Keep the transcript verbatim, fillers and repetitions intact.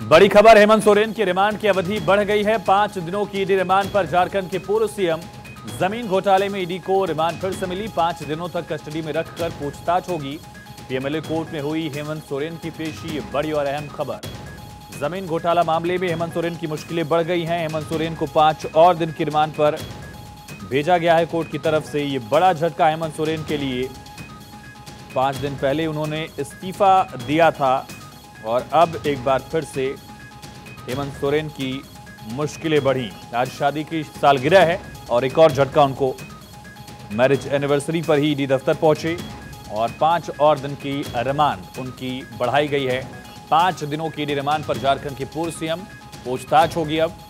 बड़ी खबर, हेमंत सोरेन की रिमांड की अवधि बढ़ गई है। पांच दिनों की ईडी रिमांड पर झारखंड के पूर्व सीएम। जमीन घोटाले में ईडी को रिमांड फिर से मिली। पांच दिनों तक कस्टडी में रखकर पूछताछ होगी। पीएमएलए कोर्ट में हुई हेमंत सोरेन की पेशी, बड़ी और अहम खबर। जमीन घोटाला मामले में हेमंत सोरेन की मुश्किलें बढ़ गई हैं। हेमंत सोरेन को पांच और दिन की रिमांड पर भेजा गया है कोर्ट की तरफ से। ये बड़ा झटका हेमंत सोरेन के लिए। पांच दिन पहले उन्होंने इस्तीफा दिया था और अब एक बार फिर से हेमंत सोरेन की मुश्किलें बढ़ी। आज शादी की सालगिरह है और एक और झटका उनको। मैरिज एनिवर्सरी पर ही ईडी दफ्तर पहुंचे और पांच और दिन की रिमांड उनकी बढ़ाई गई है। पांच दिनों की ईडी रिमांड पर झारखंड के पूर्व सीएम। पूछताछ होगी अब।